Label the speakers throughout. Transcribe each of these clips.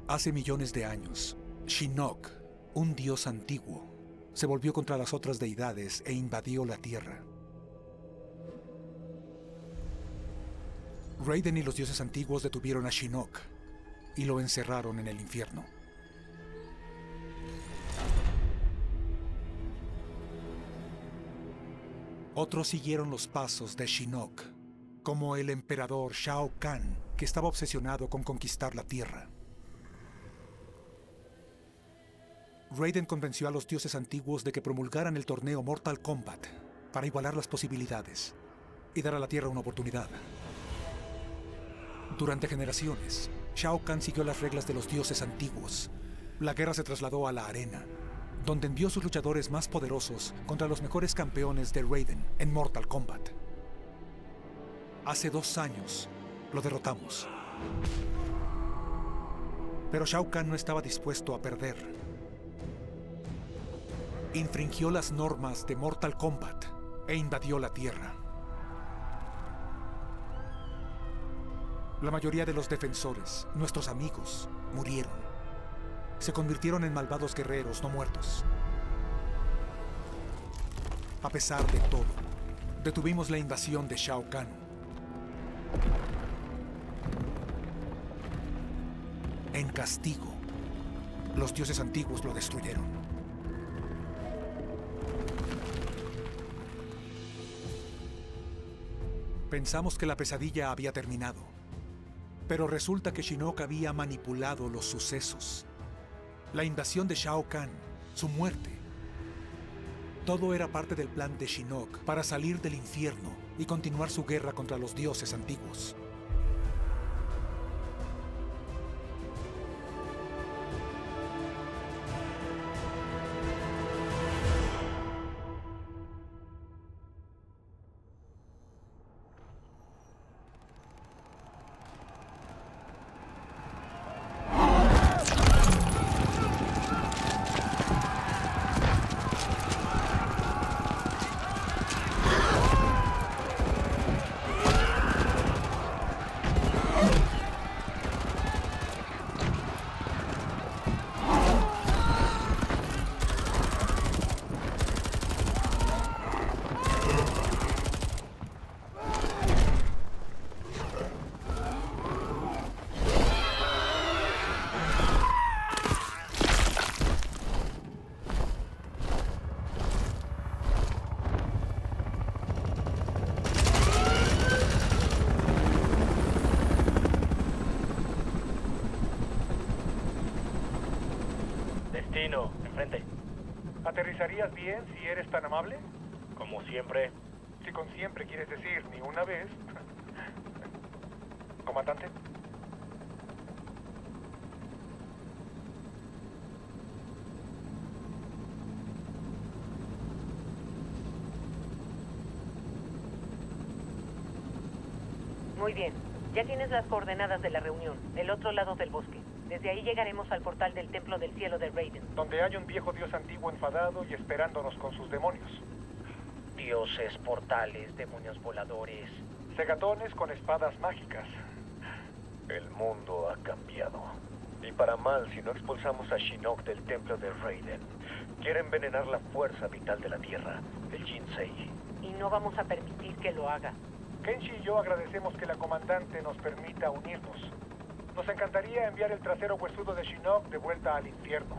Speaker 1: Hace millones de años, Shinnok, un dios antiguo, se volvió contra las otras deidades e invadió la Tierra. Raiden y los dioses antiguos detuvieron a Shinnok y lo encerraron en el infierno. Otros siguieron los pasos de Shinnok, como el emperador Shao Kahn, que estaba obsesionado con conquistar la Tierra. Raiden convenció a los dioses antiguos de que promulgaran el torneo Mortal Kombat para igualar las posibilidades y dar a la Tierra una oportunidad. Durante generaciones, Shao Kahn siguió las reglas de los dioses antiguos. La guerra se trasladó a la arena, donde envió sus luchadores más poderosos contra los mejores campeones de Raiden en Mortal Kombat. Hace 2 años, lo derrotamos. Pero Shao Kahn no estaba dispuesto a perder. Infringió las normas de Mortal Kombat e invadió la Tierra. La mayoría de los defensores, nuestros amigos, murieron. Se convirtieron en malvados guerreros no muertos. A pesar de todo, detuvimos la invasión de Shao Kahn. En castigo, los dioses antiguos lo destruyeron. Pensamos que la pesadilla había terminado, pero resulta que Shinnok había manipulado los sucesos. La invasión de Shao Kahn, su muerte. Todo era parte del plan de Shinnok para salir del infierno y continuar su guerra contra los dioses antiguos.
Speaker 2: Enfrente.
Speaker 3: ¿Aterrizarías bien si eres tan amable?
Speaker 2: Como siempre.
Speaker 3: Si con siempre quieres decir ni una vez. Comandante.
Speaker 4: Muy bien. Ya tienes las coordenadas de la reunión, el otro lado del bosque. Desde ahí llegaremos al portal del Templo del Cielo de Raiden.
Speaker 3: Donde hay un viejo dios antiguo enfadado y esperándonos con sus demonios.
Speaker 2: Dioses, portales, demonios voladores.
Speaker 3: Segatones con espadas mágicas.
Speaker 5: El mundo ha cambiado. Y para mal si no expulsamos a Shinnok del Templo de Raiden. Quiere envenenar la fuerza vital de la Tierra, el Jinsei.
Speaker 4: Y no vamos a permitir que lo haga.
Speaker 3: Kenshi y yo agradecemos que la comandante nos permita unirnos. Nos encantaría enviar el trasero huesudo de Shinnok de vuelta al infierno.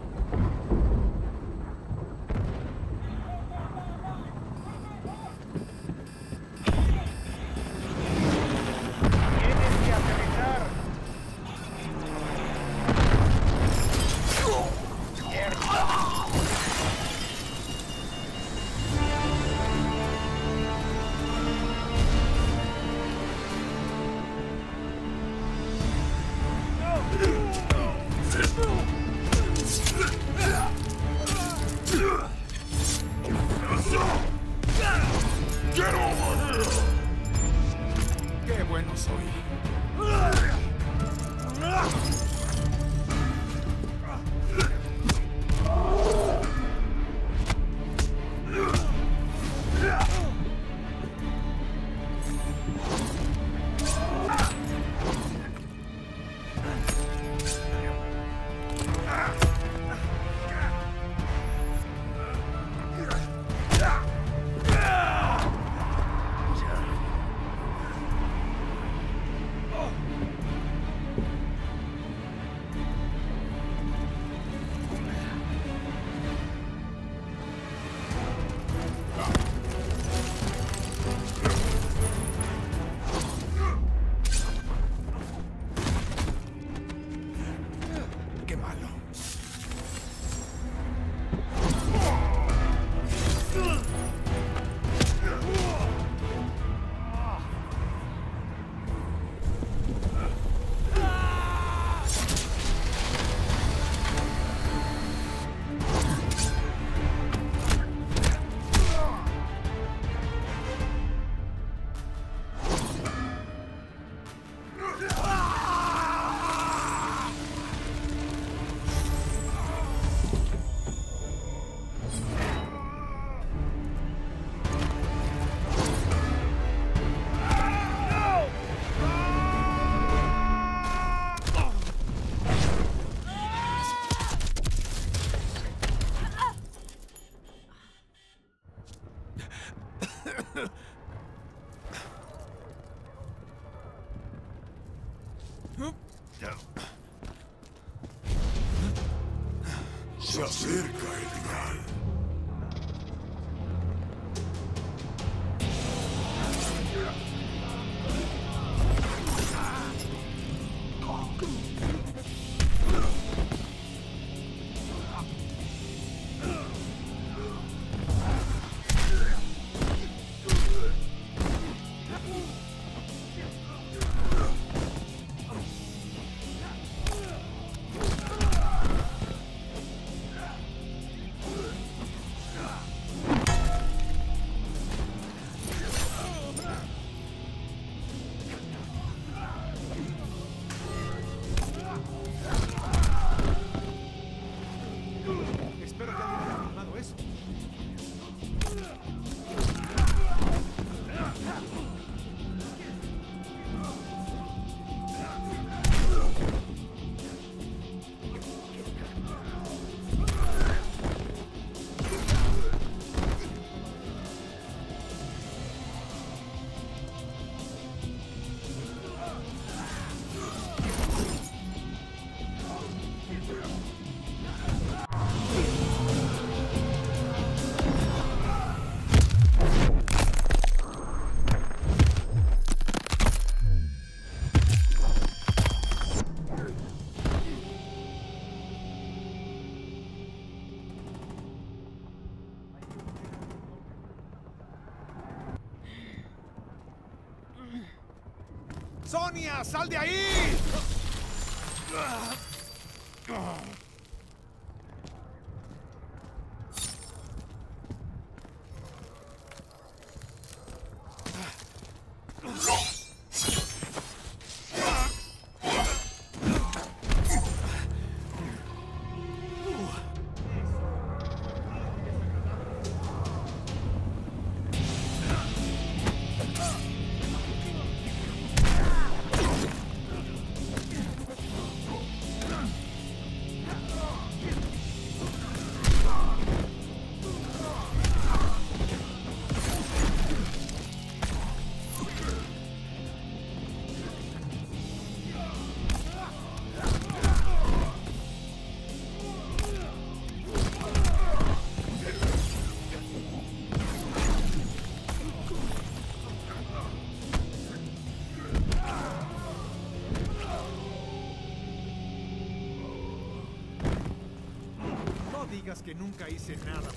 Speaker 3: ¡Tienes que aterrizar! ¡Qué bueno soy!
Speaker 6: Se acerca el final.
Speaker 1: Espero que alguien haya filmado eso. ¡Sonia, sal de ahí! No digas que nunca hice nada.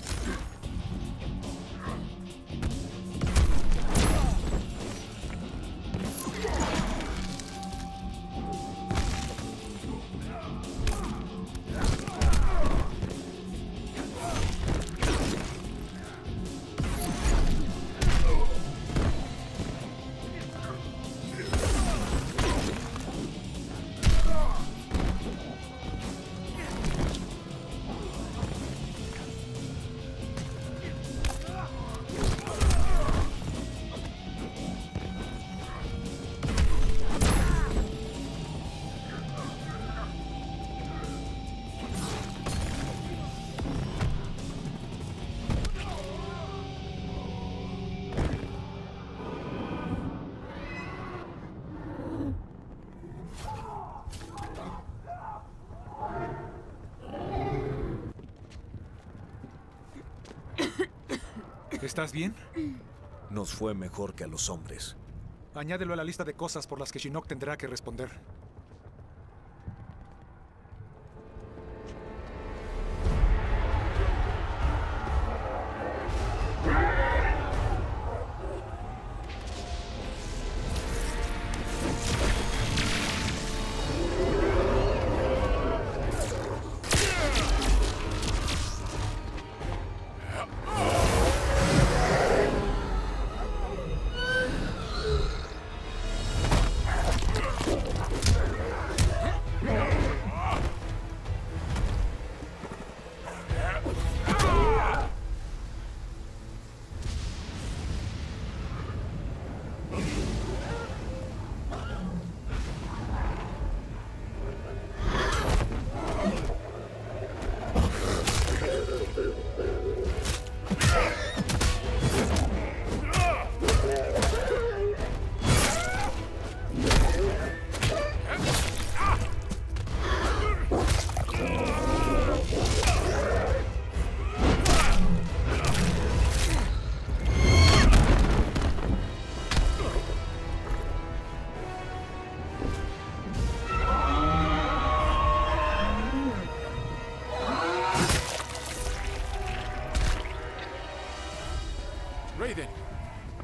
Speaker 1: ¿Estás bien?
Speaker 7: Nos fue mejor que a los hombres.
Speaker 1: Añádelo a la lista de cosas por las que Shinnok tendrá que responder.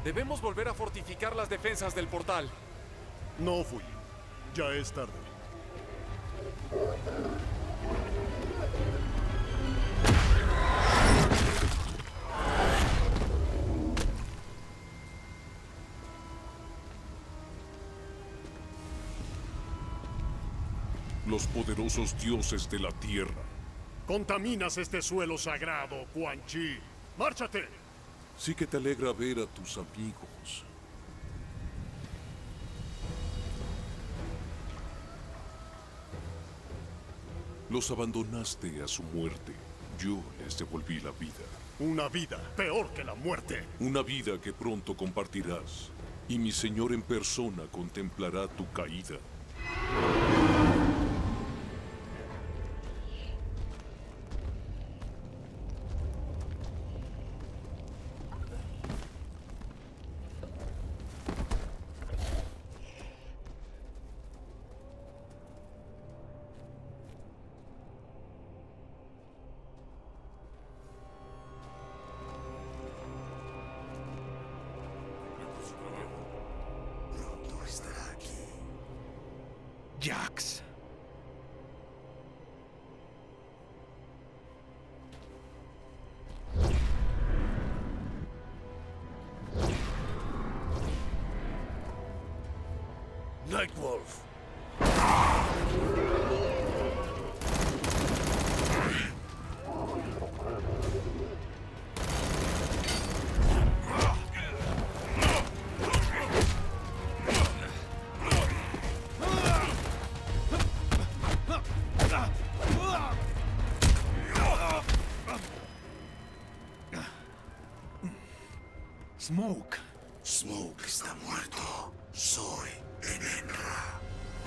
Speaker 8: Debemos volver a fortificar las defensas del portal.
Speaker 6: No fui. Ya es tarde.
Speaker 9: Los poderosos dioses de la tierra.
Speaker 6: Contaminas este suelo sagrado, Quan Chi. ¡Márchate!
Speaker 9: Sí que te alegra ver a tus amigos. Los abandonaste a su muerte. Yo les devolví la vida.
Speaker 6: Una vida peor que la muerte.
Speaker 9: Una vida que pronto compartirás. Y mi Señor en persona contemplará tu caída.
Speaker 1: Jax.
Speaker 7: Nightwolf.
Speaker 1: Smoke.
Speaker 6: Smoke está muerto. Soy Enenra.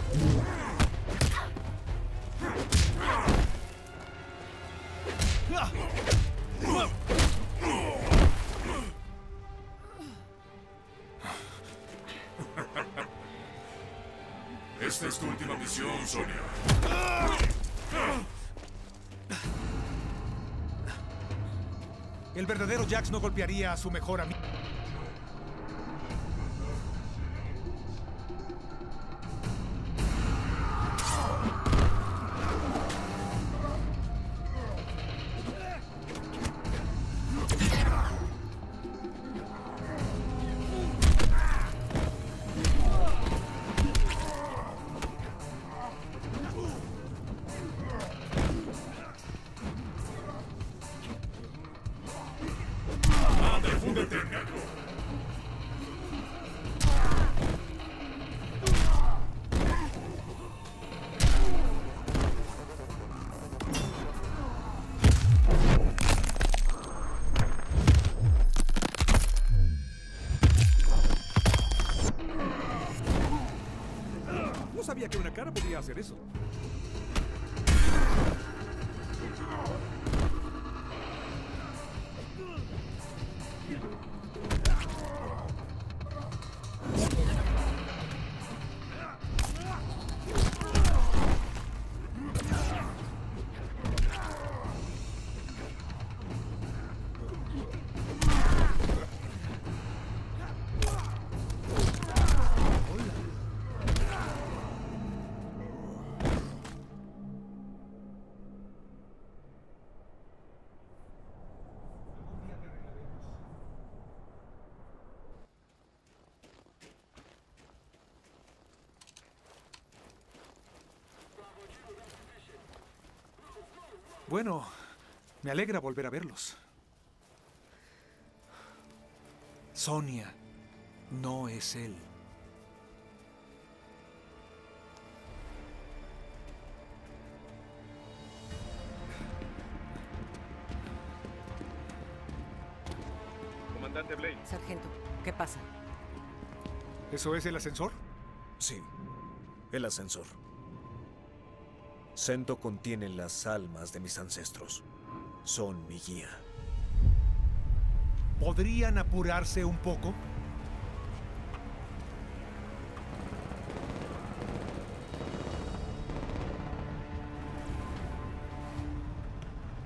Speaker 9: Esta es tu última misión, Sonia.
Speaker 1: El verdadero Jax no golpearía a su mejor amigo.
Speaker 8: No sabía que una cara podía hacer eso.
Speaker 1: Bueno, me alegra volver a verlos. Sonia no es él.
Speaker 8: Comandante Blade.
Speaker 4: Sargento, ¿qué pasa?
Speaker 1: ¿Eso es el ascensor?
Speaker 7: Sí, el ascensor. Sento contiene las almas de mis ancestros. Son mi guía.
Speaker 1: ¿Podrían apurarse un poco?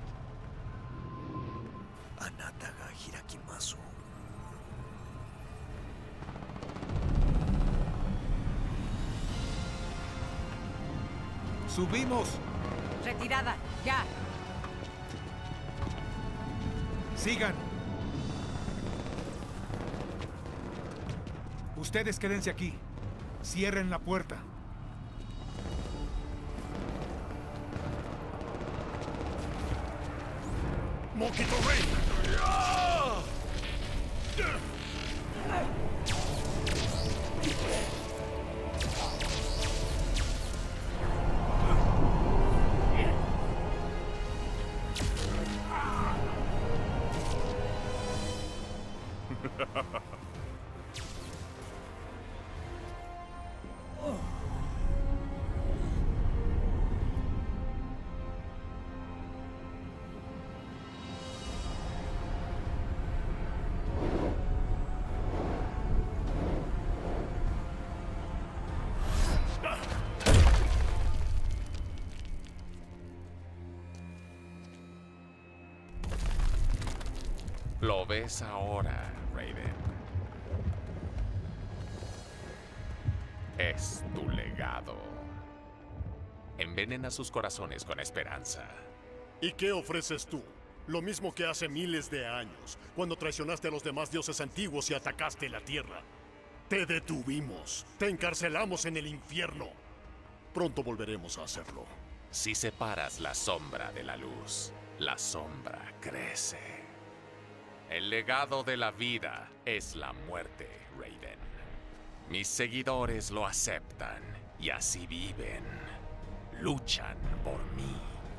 Speaker 7: Anataga Hirakimasu.
Speaker 1: ¡Subimos!
Speaker 4: Retirada, ya.
Speaker 1: ¡Sigan! Ustedes quédense aquí. Cierren la puerta.
Speaker 6: ¡Moquito Rey!
Speaker 10: Lo ves ahora, Raiden. Es tu legado. Envenena sus corazones con esperanza.
Speaker 6: ¿Y qué ofreces tú? Lo mismo que hace miles de años, cuando traicionaste a los demás dioses antiguos y atacaste la Tierra. Te detuvimos, te encarcelamos en el infierno. Pronto volveremos a hacerlo.
Speaker 10: Si separas la sombra de la luz, la sombra crece. El legado de la vida es la muerte, Raiden. Mis seguidores lo aceptan y así viven. Luchan por mí.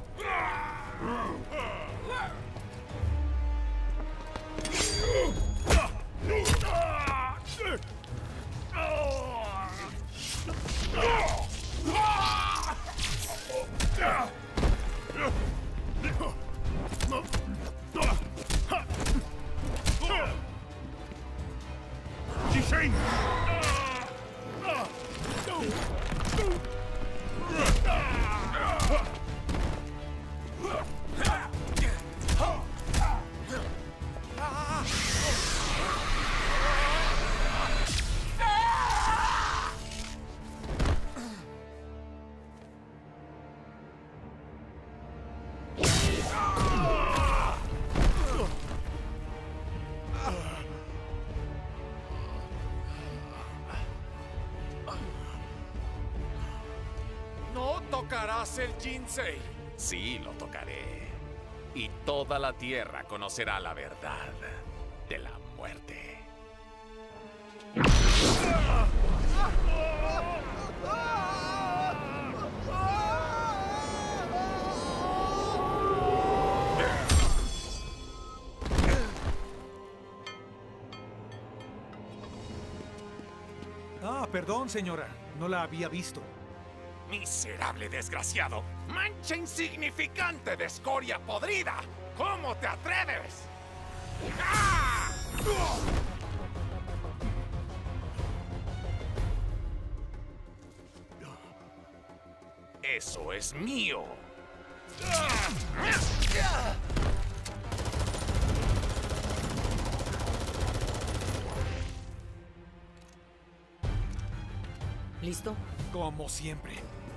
Speaker 8: ¿No tocarás el Jinsei?
Speaker 10: Sí, lo tocaré. Y toda la tierra conocerá la verdad de la muerte.
Speaker 1: Ah, perdón, señora. No la había visto.
Speaker 8: Miserable desgraciado. Mancha insignificante de escoria podrida. ¿Cómo te atreves? ¡Ah! Eso es mío.
Speaker 4: ¿Listo?
Speaker 1: Como siempre.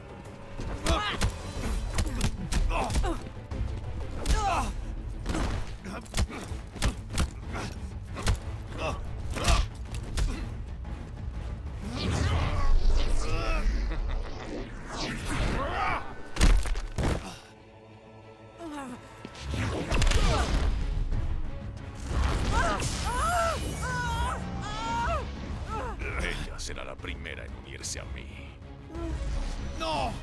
Speaker 10: Ella será la primera en unirse a mí.
Speaker 1: ¡No!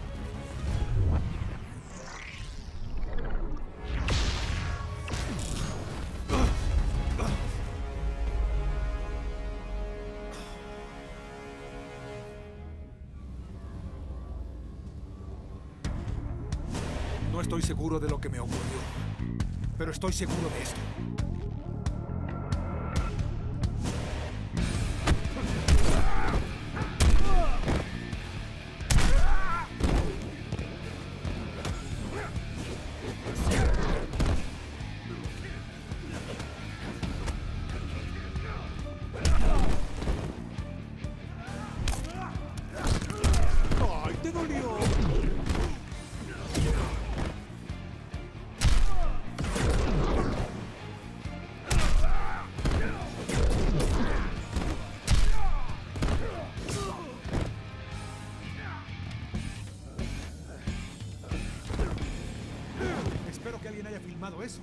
Speaker 1: No estoy seguro de lo que me ocurrió, pero estoy seguro de esto. ¡Ay, te dolió! alguien haya filmado eso.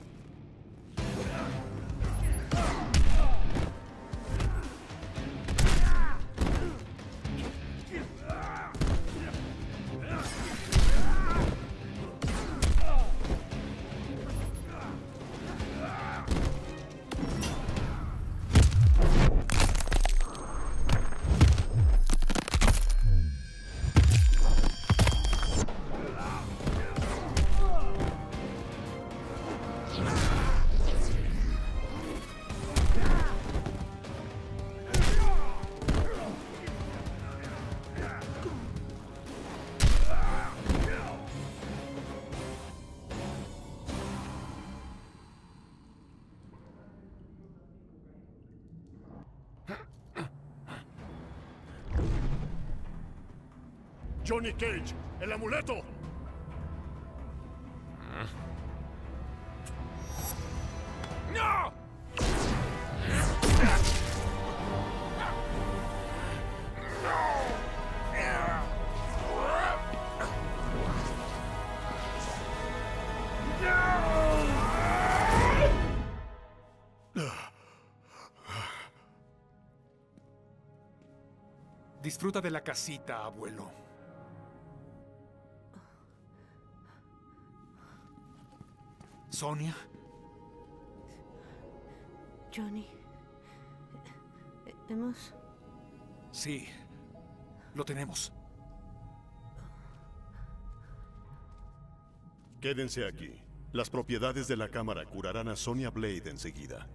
Speaker 6: Johnny Cage, el amuleto.
Speaker 8: ¡No!
Speaker 1: Disfruta de la casita, abuelo. ¿Sonia?
Speaker 11: Johnny. ¿Hemos...?
Speaker 1: Sí, lo tenemos.
Speaker 6: Quédense aquí. Las propiedades de la cámara curarán a Sonya Blade enseguida.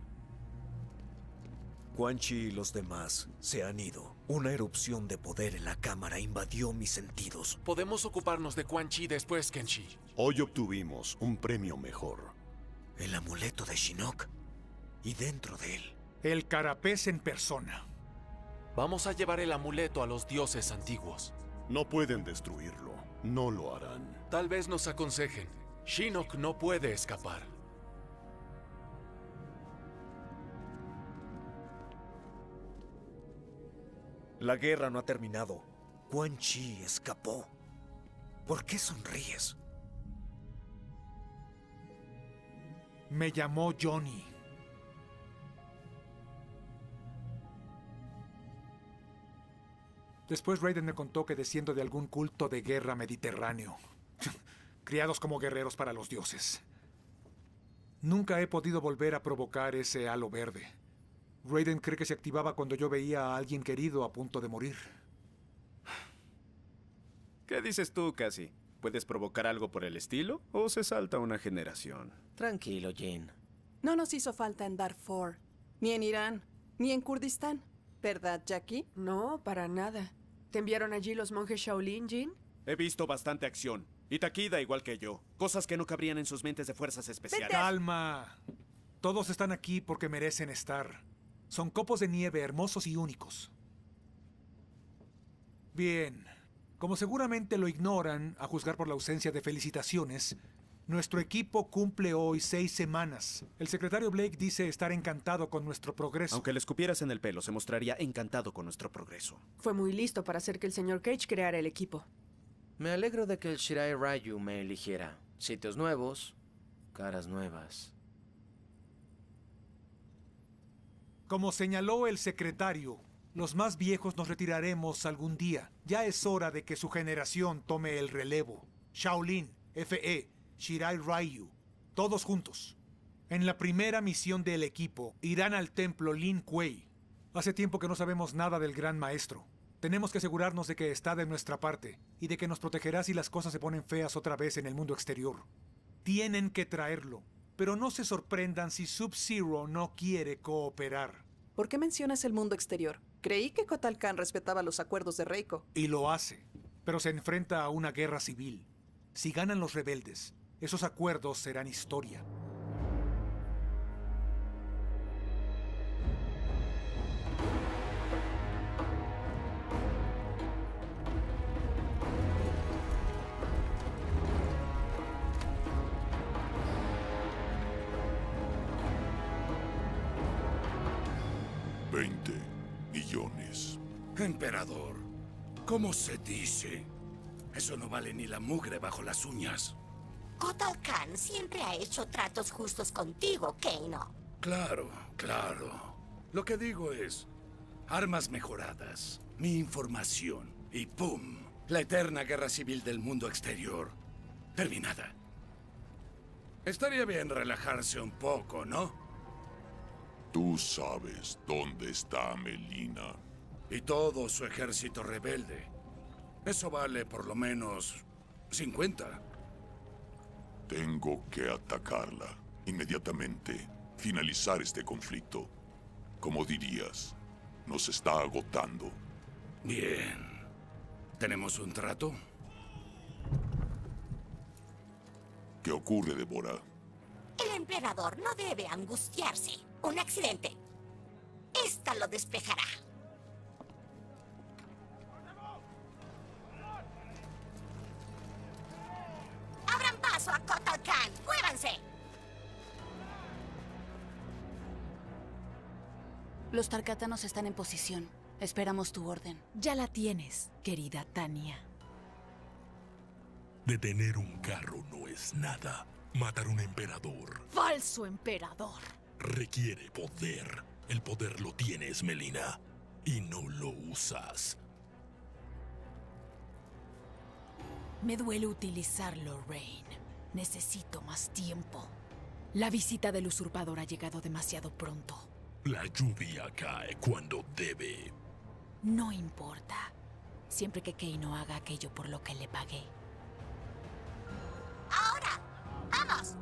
Speaker 7: Quan Chi y los demás se han ido. Una erupción de poder en la cámara invadió mis sentidos.
Speaker 8: Podemos ocuparnos de Quan Chi después, Kenshi.
Speaker 6: Hoy obtuvimos un premio mejor.
Speaker 7: El amuleto de Shinnok. Y dentro de él,
Speaker 1: el Carapés en persona.
Speaker 8: Vamos a llevar el amuleto a los dioses antiguos.
Speaker 6: No pueden destruirlo. No lo harán.
Speaker 8: Tal vez nos aconsejen. Shinnok no puede escapar.
Speaker 7: La guerra no ha terminado. Quan Chi escapó. ¿Por qué sonríes?
Speaker 1: Me llamó Johnny. Después Raiden me contó que desciendo de algún culto de guerra mediterráneo. Criados como guerreros para los dioses. Nunca he podido volver a provocar ese halo verde. Raiden cree que se activaba cuando yo veía a alguien querido a punto de morir.
Speaker 12: ¿Qué dices tú, Cassie? ¿Puedes provocar algo por el estilo o se salta una generación?
Speaker 13: Tranquilo, Jin.
Speaker 14: No nos hizo falta en Darfur, ni en Irán, ni en Kurdistán. ¿Verdad, Jackie?
Speaker 15: No, para nada. ¿Te enviaron allí los monjes Shaolin, Jin?
Speaker 12: He visto bastante acción. Y Takida igual que yo. Cosas que no cabrían en sus mentes de fuerzas especiales.
Speaker 1: ¡Calma! Todos están aquí porque merecen estar. Son copos de nieve hermosos y únicos. Bien. Como seguramente lo ignoran, a juzgar por la ausencia de felicitaciones, nuestro equipo cumple hoy 6 semanas. El secretario Blake dice estar encantado con nuestro progreso.
Speaker 12: Aunque le escupieras en el pelo, se mostraría encantado con nuestro progreso.
Speaker 15: Fue muy listo para hacer que el señor Cage creara el equipo.
Speaker 13: Me alegro de que el Shirai Ryu me eligiera. Sitios nuevos, caras nuevas.
Speaker 1: Como señaló el secretario, los más viejos nos retiraremos algún día. Ya es hora de que su generación tome el relevo. Shaolin, FE, Shirai Ryu, todos juntos. En la primera misión del equipo, irán al templo Lin Kuei. Hace tiempo que no sabemos nada del gran maestro. Tenemos que asegurarnos de que está de nuestra parte y de que nos protegerá si las cosas se ponen feas otra vez en el mundo exterior. Tienen que traerlo, pero no se sorprendan si Sub-Zero no quiere cooperar.
Speaker 14: ¿Por qué mencionas el mundo exterior? Creí que Kotal Kahn respetaba los acuerdos de Reiko.
Speaker 1: Y lo hace, pero se enfrenta a una guerra civil. Si ganan los rebeldes, esos acuerdos serán historia.
Speaker 9: $20 billones.
Speaker 16: Emperador, ¿cómo se dice? Eso no vale ni la mugre bajo las uñas.
Speaker 11: Kotal Khan siempre ha hecho tratos justos contigo, Kano.
Speaker 16: Claro, claro. Lo que digo es, armas mejoradas, mi información y ¡pum! La eterna guerra civil del mundo exterior terminada. Estaría bien relajarse un poco, ¿no?
Speaker 9: Tú sabes dónde está Melina.
Speaker 16: Y todo su ejército rebelde. Eso vale por lo menos 50.
Speaker 9: Tengo que atacarla inmediatamente. Finalizar este conflicto. Como dirías, nos está agotando.
Speaker 16: Bien. ¿Tenemos un trato?
Speaker 9: ¿Qué ocurre, Deborah?
Speaker 11: El emperador no debe angustiarse. Un accidente. Esta lo despejará. ¡Abran paso a Kotal Khan! ¡Muévanse!
Speaker 17: Los Tarkatanos están en posición. Esperamos tu orden.
Speaker 18: Ya la tienes, querida Tanya.
Speaker 19: Detener un carro no es nada. Matar un emperador
Speaker 18: ¡Falso emperador!
Speaker 19: requiere poder. El poder lo tienes, Melina. Y no lo usas.
Speaker 18: Me duele utilizarlo, Rain. Necesito más tiempo. La visita del usurpador ha llegado demasiado pronto.
Speaker 19: La lluvia cae cuando debe.
Speaker 18: No importa. Siempre que Kano haga aquello por lo que le pagué.
Speaker 11: ¡Ahora! ¡Vamos!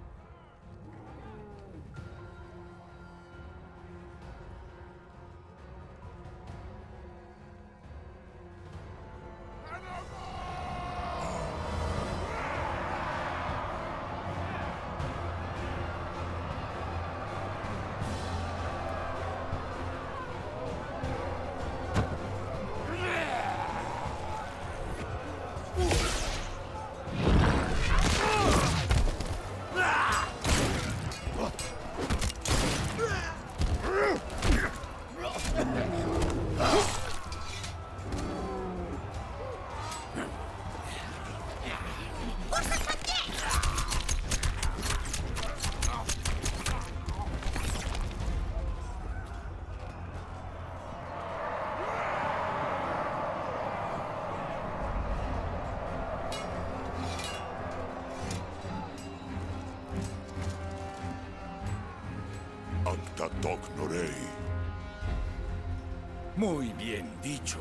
Speaker 9: Actatok Norei.
Speaker 16: Muy bien dicho.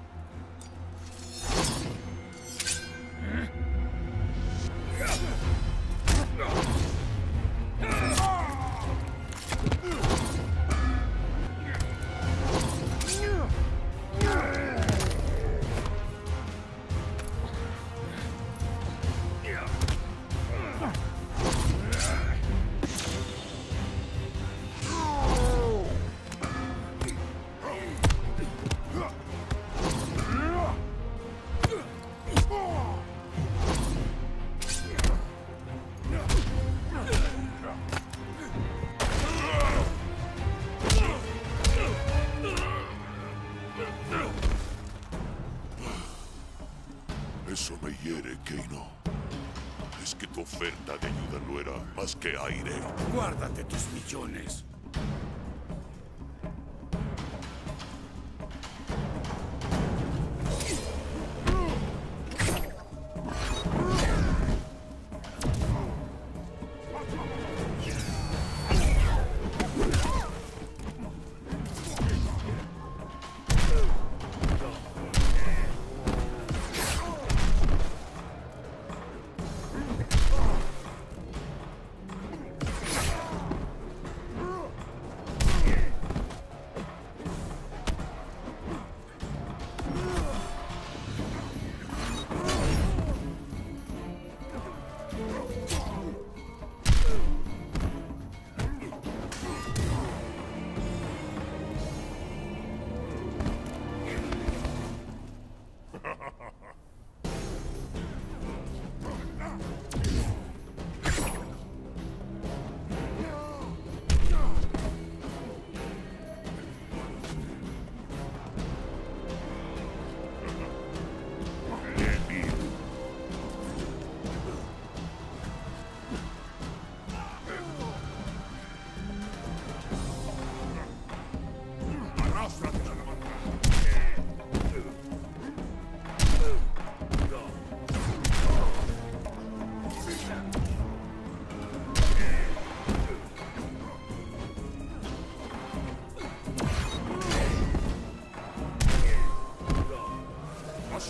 Speaker 9: Eso me hiere, Kano. Es que tu oferta de ayuda no era más que aire.
Speaker 16: Guárdate tus millones.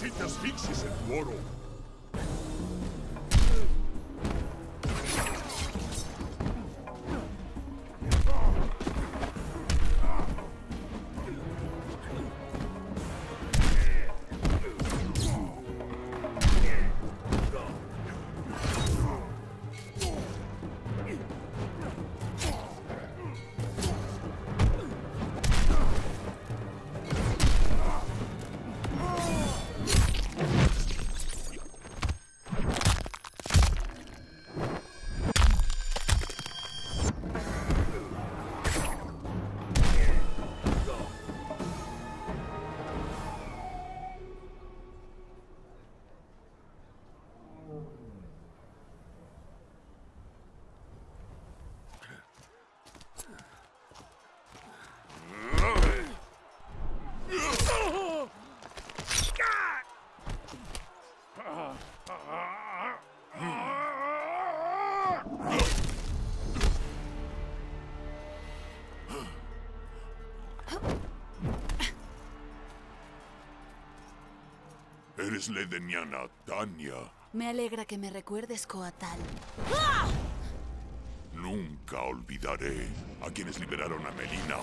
Speaker 9: así te asfixies en tu oro. Eres la edeniana Tanya.
Speaker 17: Me alegra que me recuerdes, Coatl.
Speaker 9: Nunca olvidaré a quienes liberaron a Melina.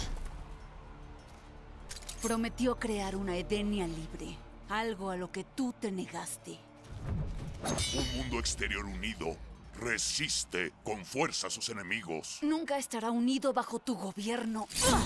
Speaker 17: Prometió crear una Edenia libre, algo a lo que tú te negaste.
Speaker 9: Un mundo exterior unido resiste con fuerza a sus enemigos.
Speaker 17: Nunca estará unido bajo tu gobierno.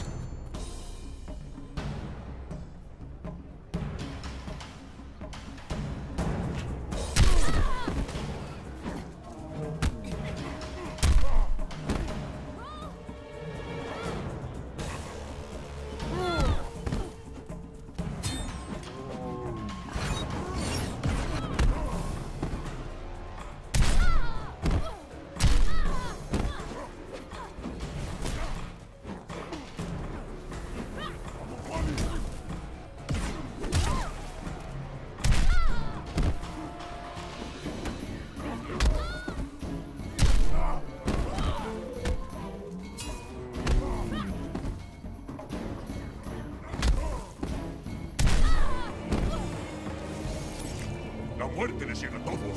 Speaker 9: La muerte les llega a todos.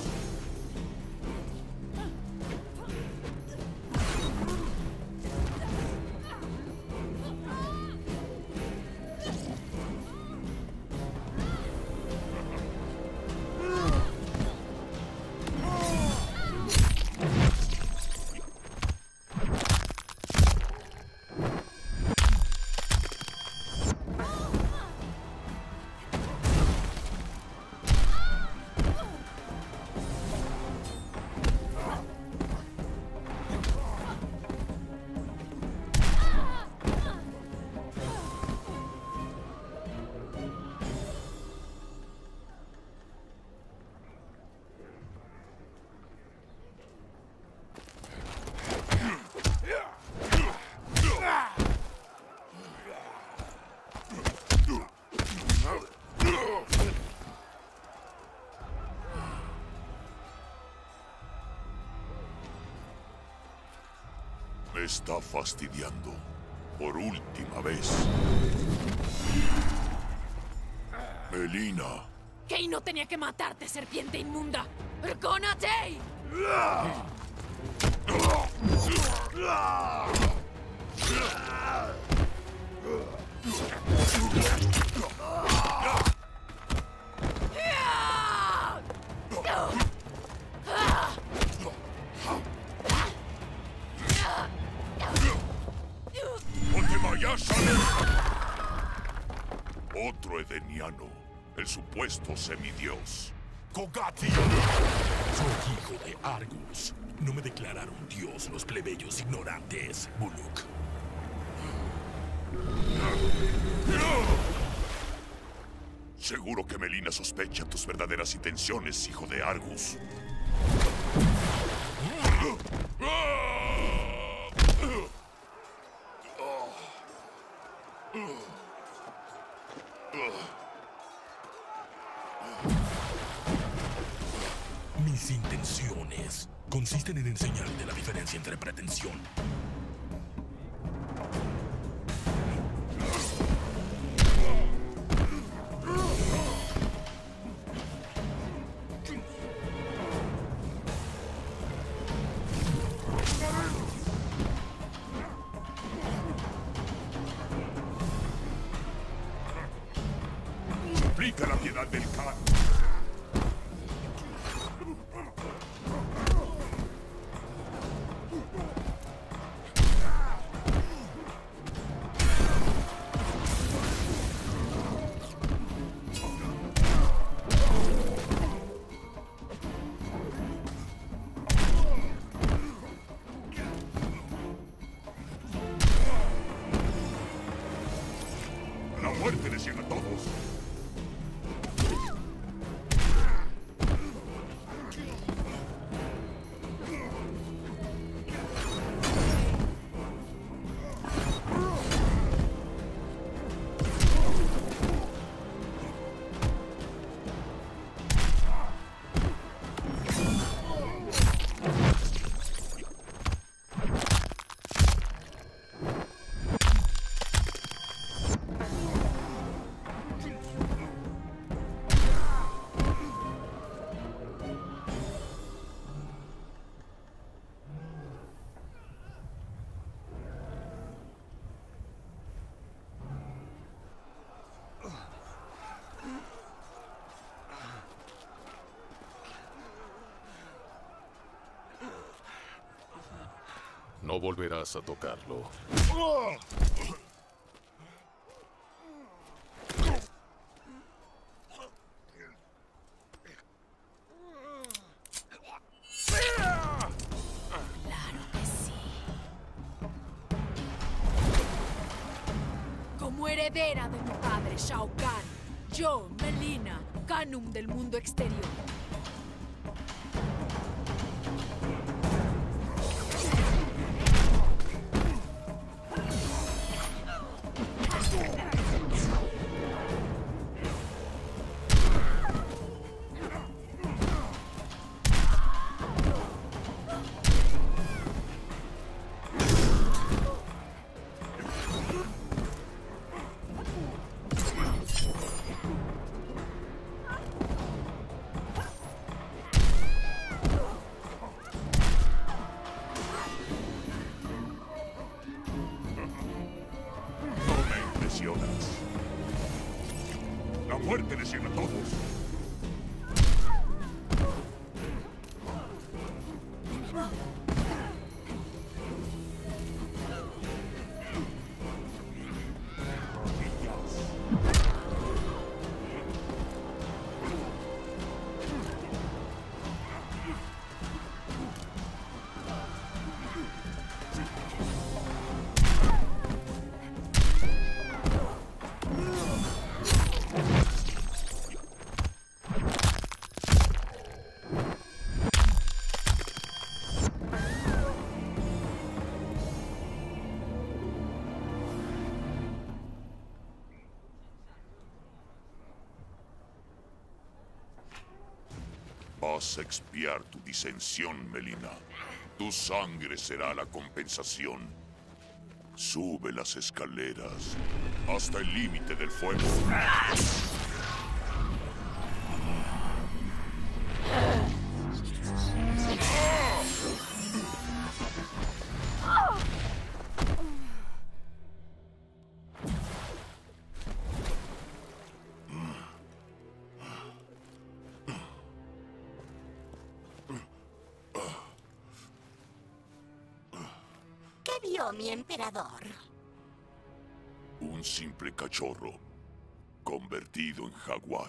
Speaker 9: Me está fastidiando. Por última vez. Melina.
Speaker 18: Kay no tenía que matarte, serpiente inmunda. ¡Ergónate! Otro edeniano, el supuesto semidios.
Speaker 19: ¡Kogati! Soy hijo de Argus. No me declararon dios los plebeyos ignorantes, Buluk.
Speaker 9: Seguro que Melina sospecha tus verdaderas intenciones, hijo de Argus.
Speaker 19: Mis intenciones consisten en enseñarte la diferencia entre pretensión ante la piedad del Khan. La muerte les llega a todos.
Speaker 9: No volverás a tocarlo.
Speaker 18: Claro que sí. Como heredera de mi padre, Shao Kahn, yo, Melina, Canum del mundo exterior.
Speaker 19: La muerte les llega a todos. Vas a expiar tu disensión, Melina. Tu sangre será la compensación. Sube las escaleras hasta el límite del fuego.
Speaker 11: ¿Qué vio mi emperador?
Speaker 19: Un simple cachorro convertido en jaguar.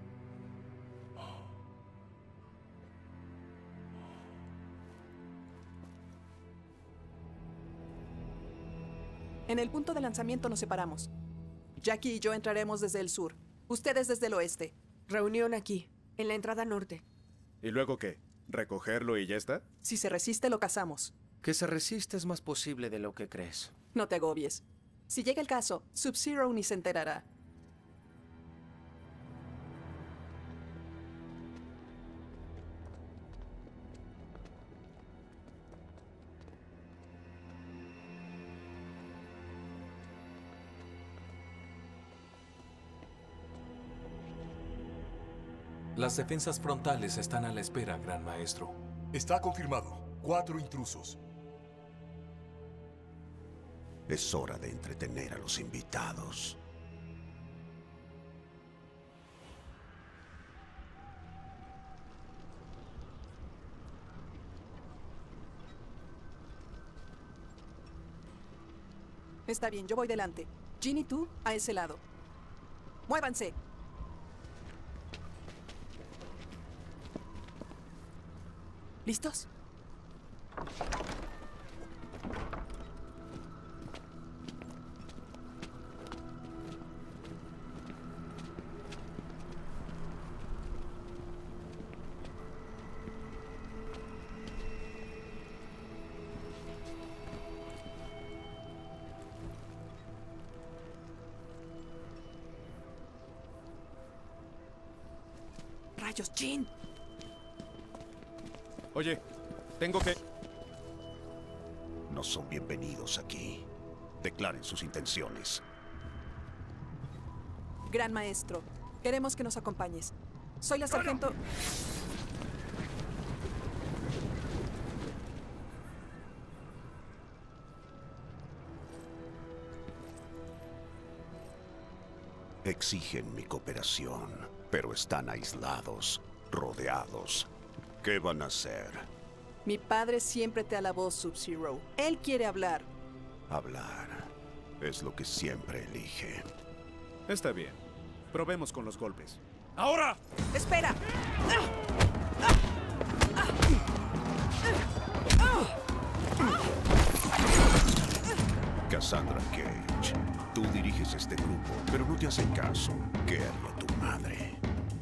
Speaker 14: En el punto de lanzamiento nos separamos. Jackie y yo entraremos desde el sur. Ustedes desde el oeste.
Speaker 15: Reunión aquí, en la entrada norte.
Speaker 12: ¿Y luego qué? ¿Recogerlo y ya está?
Speaker 14: Si se resiste, lo cazamos.
Speaker 13: Que se resiste es más posible de lo que crees.
Speaker 14: No te agobies. Si llega el caso, Sub-Zero ni se enterará.
Speaker 20: Las defensas frontales están a la espera, Gran Maestro.
Speaker 19: Está confirmado. 4 intrusos.
Speaker 21: Es hora de entretener a los invitados.
Speaker 14: Está bien, yo voy delante. Jean y tú a ese lado. ¡Muévanse! ¿Listos? ¡Rayos, Jean!
Speaker 12: Oye, tengo que...
Speaker 21: No son bienvenidos aquí. Declaren sus intenciones.
Speaker 14: Gran maestro, queremos que nos acompañes. Soy la sargento...
Speaker 21: Exigen mi cooperación, pero están aislados, rodeados. ¿Qué van a hacer?
Speaker 14: Mi padre siempre te alabó, Sub-Zero. Él quiere hablar.
Speaker 21: Hablar. Es lo que siempre elige.
Speaker 12: Está bien. Probemos con los golpes.
Speaker 16: ¡Ahora!
Speaker 14: ¡Espera!
Speaker 21: Cassandra Cage, tú diriges este grupo, pero no te hacen caso. ¿Qué haría tu madre?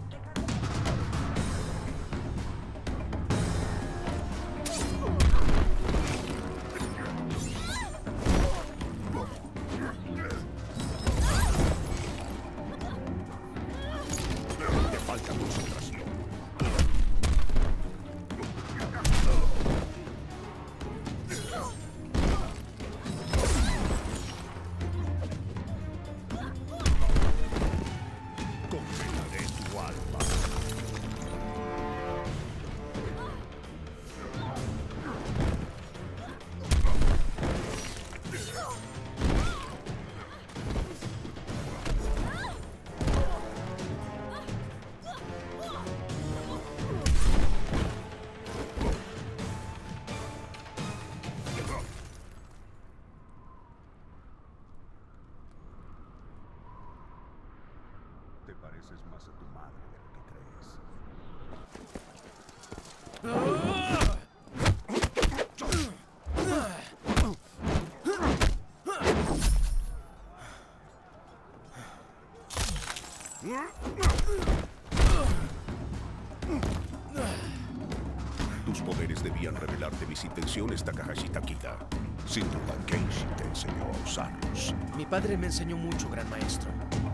Speaker 21: Te falta concentración. Congelaré tu alma. Te pareces más a tu madre de lo que crees. Tus poderes debían revelarte mis intenciones, Takahashi Takida. Sin duda, Keishi te enseñó a usarlos.
Speaker 13: Mi padre me enseñó mucho, gran maestro.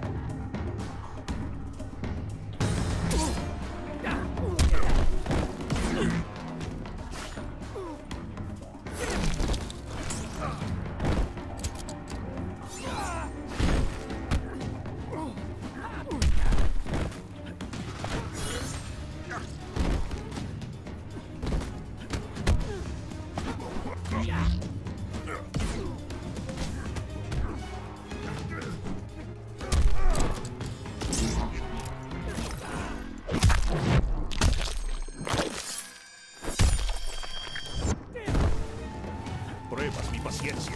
Speaker 13: Pruebas mi paciencia.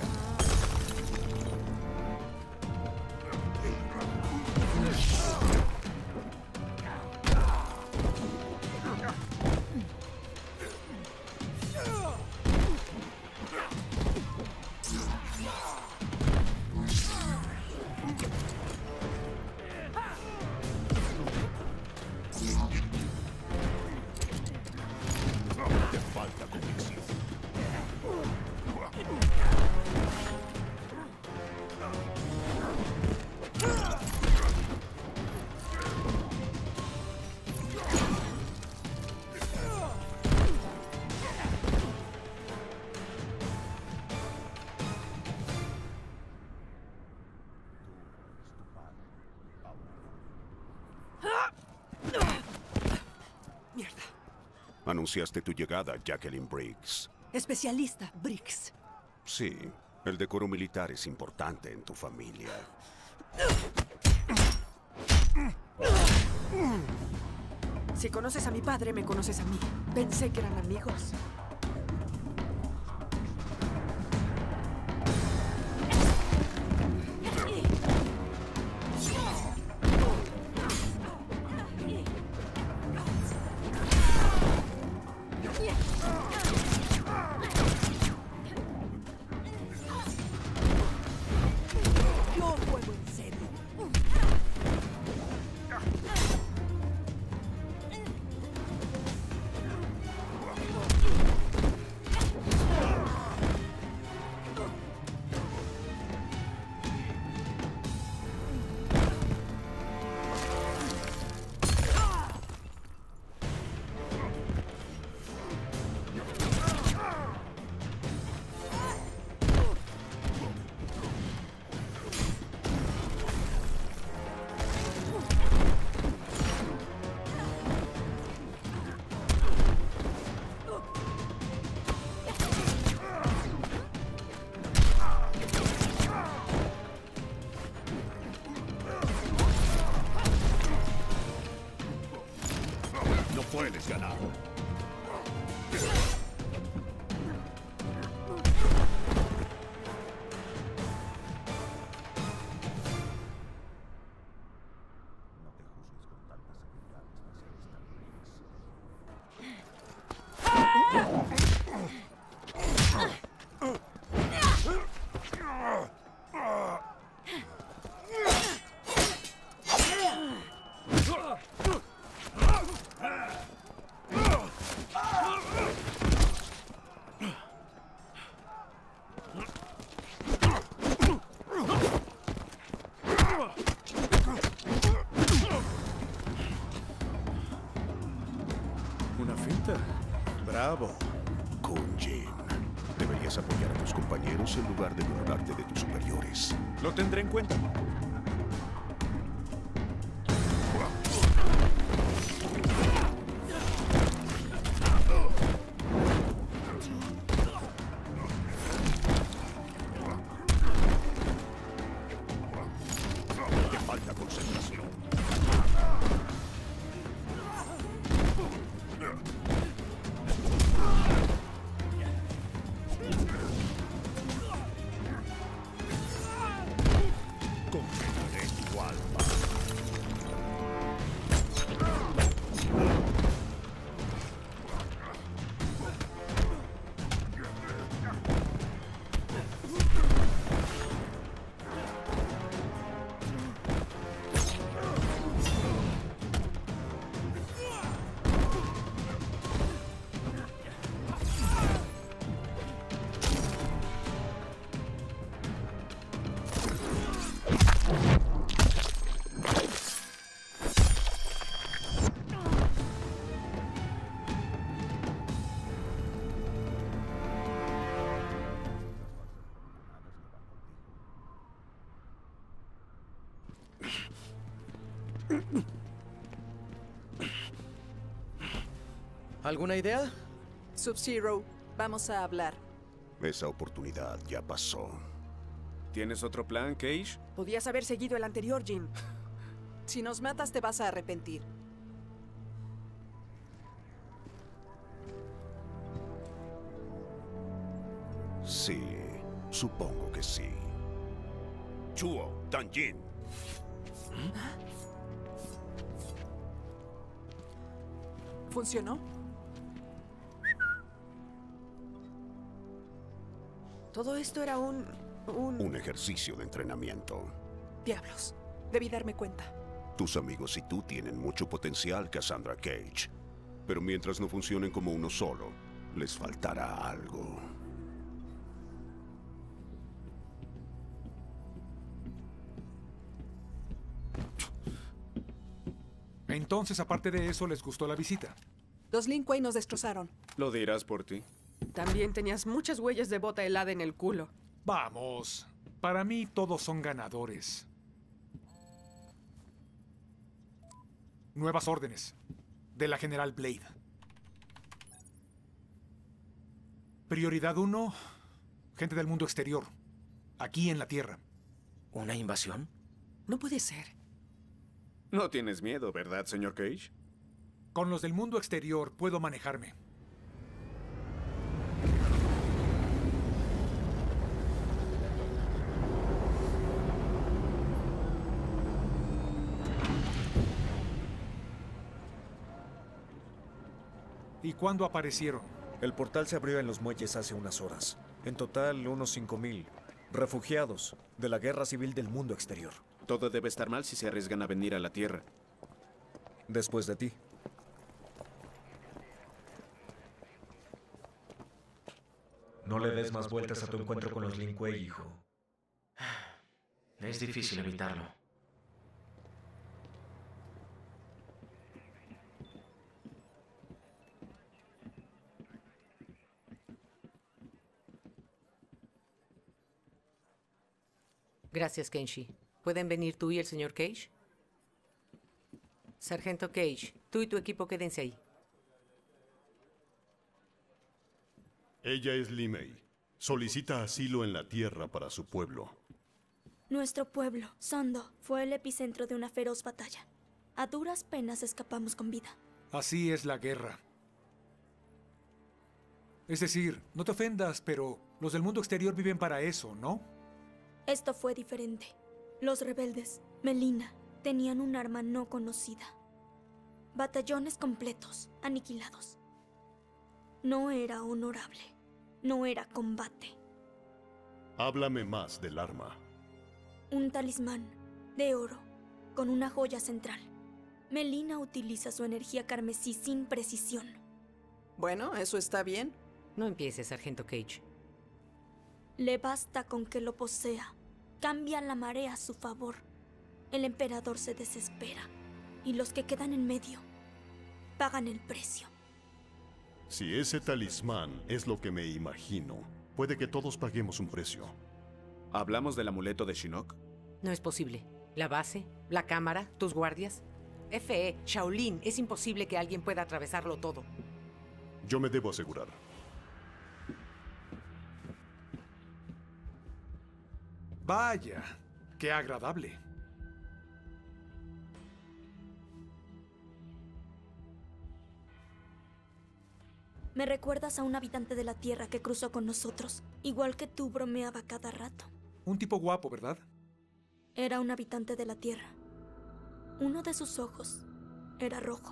Speaker 13: Te falta convicción.
Speaker 14: Mierda.
Speaker 21: Anunciaste tu llegada, Jacqueline Briggs.
Speaker 17: Especialista, Briggs.
Speaker 21: Sí, el decoro militar es importante en tu familia.
Speaker 15: Si conoces a mi padre, me conoces a mí. Pensé que eran amigos.
Speaker 21: puedes ganar.
Speaker 12: ¿Una finta? Bravo.
Speaker 21: Kun Jin, deberías apoyar a tus compañeros en lugar de burlarte de tus superiores.
Speaker 12: Lo tendré en cuenta.
Speaker 21: Te falta concentración. Congelaré tu alma.
Speaker 13: ¿Alguna idea?
Speaker 14: Sub-Zero, vamos a hablar.
Speaker 21: Esa oportunidad ya pasó.
Speaker 12: ¿Tienes otro plan, Cage?
Speaker 15: Podías haber seguido el anterior, Jin.
Speaker 14: Si nos matas te vas a arrepentir.
Speaker 21: Sí, supongo que sí. Chuo, Danjin.
Speaker 14: ¿Funcionó?
Speaker 15: Todo esto era un
Speaker 21: ejercicio de entrenamiento.
Speaker 14: Diablos, debí darme cuenta.
Speaker 21: Tus amigos y tú tienen mucho potencial, Cassandra Cage. Pero mientras no funcionen como uno solo, les faltará algo.
Speaker 1: Entonces, aparte de eso, ¿les gustó la visita?
Speaker 14: Los Lin Kuei nos destrozaron.
Speaker 12: Lo dirás por ti.
Speaker 15: También tenías muchas huellas de bota helada en el culo.
Speaker 1: Vamos. Para mí todos son ganadores. Nuevas órdenes. De la General Blade. Prioridad 1. Gente del mundo exterior. Aquí en la Tierra.
Speaker 13: ¿Una invasión?
Speaker 15: No puede ser.
Speaker 12: No tienes miedo, ¿verdad, señor Cage?
Speaker 1: Con los del mundo exterior puedo manejarme. ¿Y cuándo aparecieron?
Speaker 7: El portal se abrió en los muelles hace unas horas. En total, unos 5,000 refugiados de la guerra civil del mundo exterior.
Speaker 12: Todo debe estar mal si se arriesgan a venir a la Tierra.
Speaker 7: Después de ti. No le des más vueltas a tu encuentro con los Lin Kuei, hijo.
Speaker 13: Es difícil evitarlo.
Speaker 4: Gracias, Kenshi. ¿Pueden venir tú y el señor Cage? Sargento Cage, tú y tu equipo quédense ahí.
Speaker 6: Ella es Li Mei. Solicita asilo en la Tierra para su pueblo.
Speaker 2: Nuestro pueblo, Sondo, fue el epicentro de una feroz batalla. A duras penas escapamos con vida.
Speaker 1: Así es la guerra. Es decir, no te ofendas, pero los del mundo exterior viven para eso, ¿no?
Speaker 2: Esto fue diferente. Los rebeldes, Melina, tenían un arma no conocida. Batallones completos, aniquilados. No era honorable. No era combate.
Speaker 6: Háblame más del arma.
Speaker 2: Un talismán de oro con una joya central. Melina utiliza su energía carmesí sin precisión.
Speaker 14: Bueno, eso está bien.
Speaker 4: No empieces, Sargento Cage.
Speaker 2: Le basta con que lo posea. Cambia la marea a su favor. El emperador se desespera. Y los que quedan en medio pagan el precio.
Speaker 6: Si ese talismán es lo que me imagino, puede que todos paguemos un precio.
Speaker 12: ¿Hablamos del amuleto de Shinnok?
Speaker 4: No es posible. La base, la cámara, tus guardias. F.E., Shaolin, es imposible que alguien pueda atravesarlo todo.
Speaker 6: Yo me debo asegurar.
Speaker 1: Vaya, qué agradable.
Speaker 2: Me recuerdas a un habitante de la Tierra que cruzó con nosotros. Igual que tú, bromeaba cada rato.
Speaker 1: Un tipo guapo, ¿verdad?
Speaker 2: Era un habitante de la Tierra. Uno de sus ojos era rojo.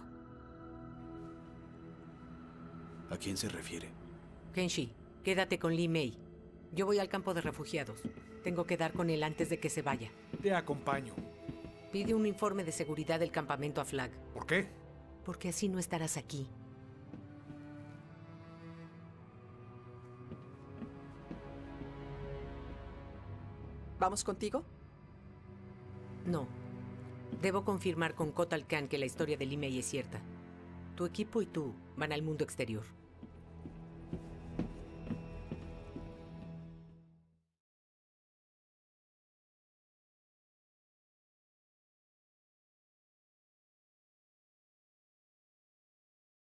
Speaker 12: ¿A quién se refiere?
Speaker 4: Kenshi, quédate con Li Mei. Yo voy al campo de refugiados. Tengo que dar con él antes de que se vaya.
Speaker 1: Te acompaño.
Speaker 4: Pide un informe de seguridad del campamento a Flag.
Speaker 1: ¿Por qué?
Speaker 4: Porque así no estarás aquí.
Speaker 14: ¿Vamos contigo?
Speaker 4: No. Debo confirmar con Kotal Kahn que la historia de Li Mei es cierta. Tu equipo y tú van al mundo exterior.